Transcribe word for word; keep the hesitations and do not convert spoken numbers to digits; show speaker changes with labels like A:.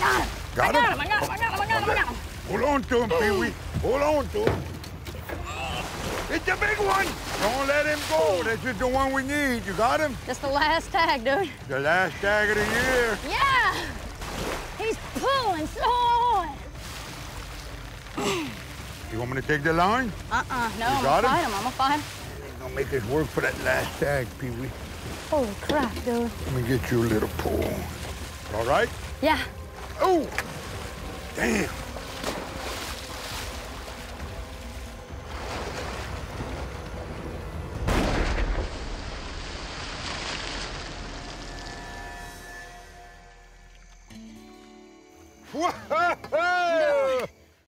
A: got him.
B: Got
A: I
B: him?
A: got him. I got him. I got him. I got him. I got him.
B: Hold on to him, Pee-wee. Hold on to him. It's the big one. Don't let him go. This is the one we need. You got him?
A: That's the last tag, dude.
B: The last tag of the year.
A: Yeah. He's pulling so hard.
B: You want me to take the line?
A: Uh-uh. No,
B: You
A: I'm
B: got
A: gonna
B: him?
A: fight him. I'm gonna fight him.
B: Don't make us work for that last tag, Pee-wee.
A: Holy crap, dude.
B: Let me get you a little pull. All right?
A: Yeah.
B: Oh! Damn. Whoa!